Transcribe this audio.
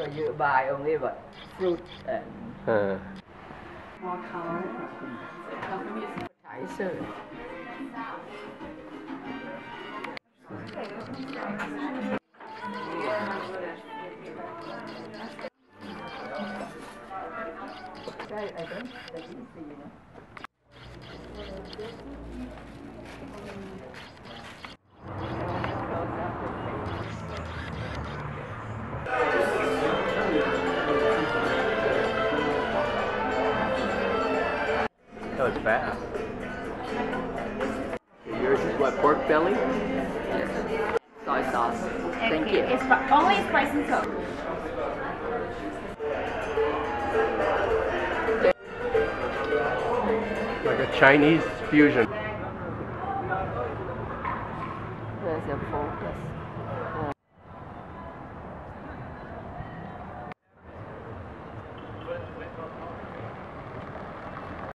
So you buy only what fruit and more color. Appetizer. I don't that easy, you know. Oh, it's fast. Yours is what, pork belly? Yes. Soy sauce. Thank you. It's only spice and coke. Like a Chinese fusion. There's a focus.